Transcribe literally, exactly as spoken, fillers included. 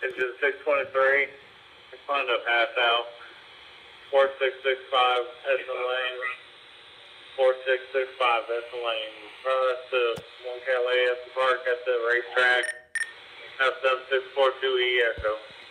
Engine six twenty-three, I climbed up half out. four six six five, Essen Lane. four six six five, Essen Lane. Run us to one Calais at the park at the racetrack. F seven six four two E Echo.